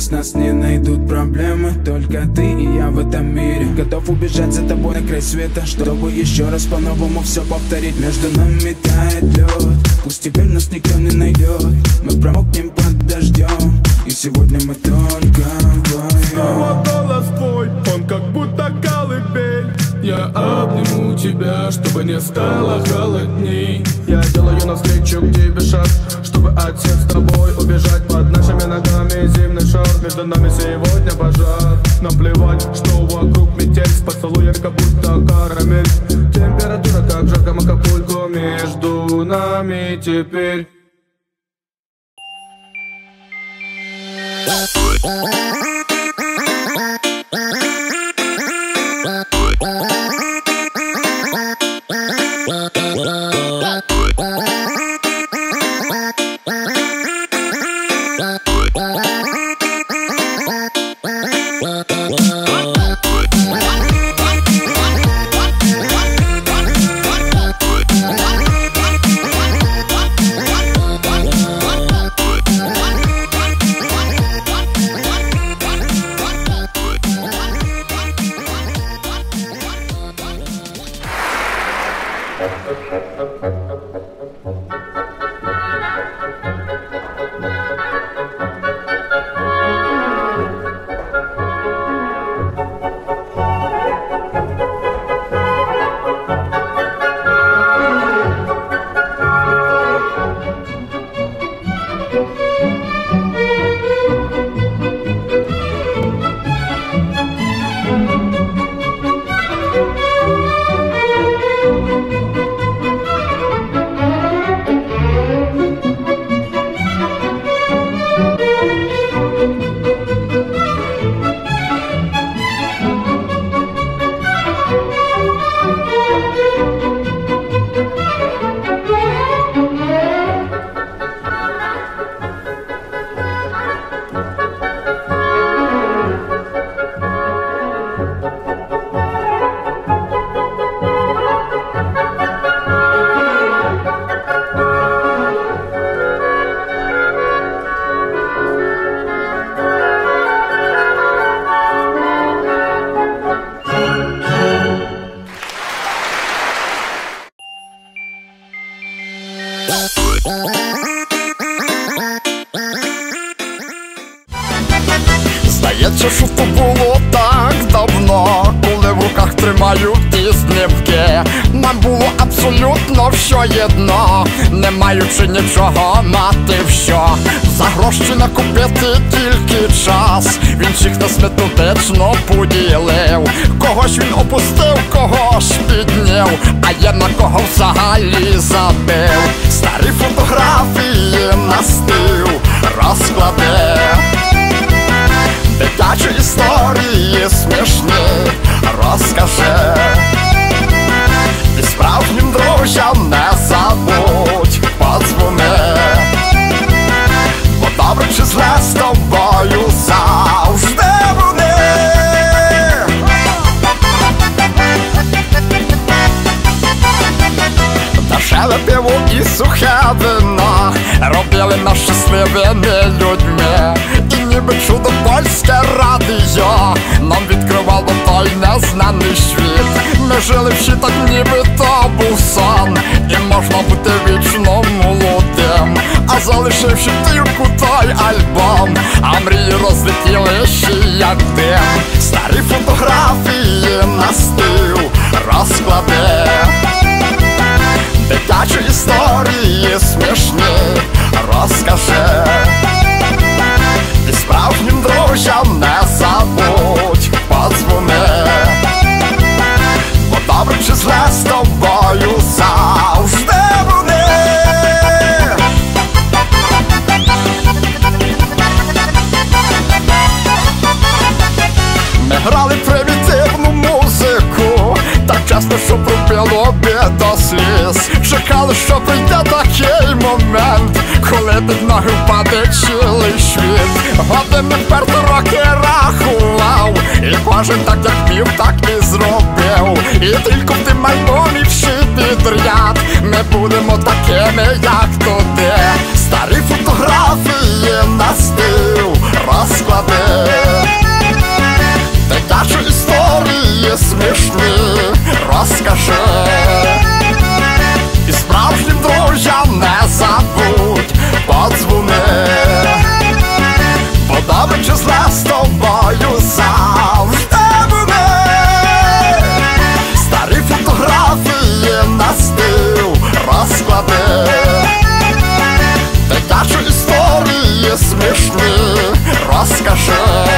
Здесь нас не найдут проблемы, только ты и я в этом мире. Готов убежать за тобой на край света, чтобы еще раз по-новому все повторить. Между нами тает лед, пусть теперь нас никто не найдет. Мы промокнем под дождем, и сегодня мы только вдвоем. Снова голос твой, он как будто колыбель. Я обниму тебя, чтобы не стало холодней. Я делаю навстречу к тебе шаг, чтобы от всех с тобой убежать. Под нашими ногами зимний шар, между нами сегодня пожар. Наплевать, что вокруг метель, с поцелуем как будто карамель. Температура как в жарком Акапулько, между нами теперь. Здається, що то було так давно, коли в руках тримаю ті знімки. Нам було абсолютно все єдно, не маючи нічого, мати все. За гроші накупити тільки час, він всіх нас методично поділив. Когось він опустив, когось підняв, а я на кого взагалі забив. Старі фотографії на стіл розкладе, дитячі історії смішні розкаже. І справжнім друзям не забудь подзвони, бо добре чи зле з тобою завжди вони. Дешеве пиво і сухе вино робили нас щасливими людьми. І ніби чудо польське радіо нам відкривало той незнаний світ. Ми жили всі так, ніби то був сон, і можна бути вічно молодим. А залишивши тільки той альбом, а мрії розлетілися як дим. Старі фотографії на стіл розкладе, дитячі історії смішні розкаже. І справжнім друзям не забудь подзвони, бо добре чи зле з тобою завжди вони. Ми грали примітивну музику, так часто, що пробило до сліз. Чекали, що прийде такий момент, коли під ноги впаде цілий світ. Години вперто роки рахував, і кожен так як міг, так і зробив. І тільки в тим альбомі всі підряд ми будемо такими, як туди. Старі фотографії на стіл розклади, розкажи. І справжнім друзям не забудь подзвони, бо добре чи зле з тобою завжди буде. Старі фотографії на стіл розклади, дитячі історії смішні розкажи.